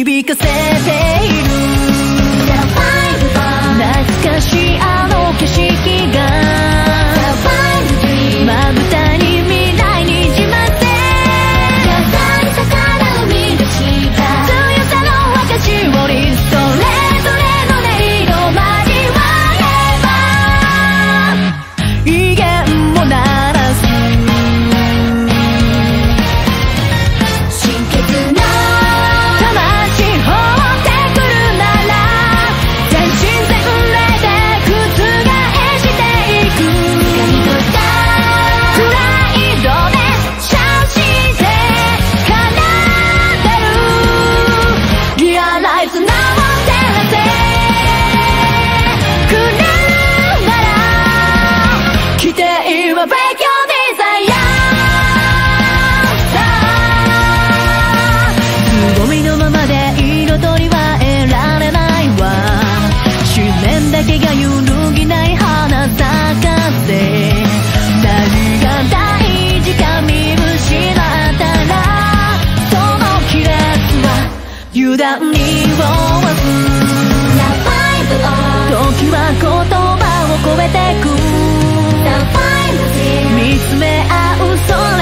響かせている。懐かしいあの景色がまぶたに未来にじまって優しさから生み出した強さの証をそれぞれの音色交われば威厳も鳴らす心血の魂放ってくるなら全身全霊で覆していく掴み取ったプライドでシャウして奏でるリアライズなを照らせくるなら来て今 Break your desire 凄みのままで彩りは得られないわ執念だけが揺るぎない花咲かせ何が大事か見失ったらその亀裂は油断に終わす時は言葉を超えてく見つめ合う空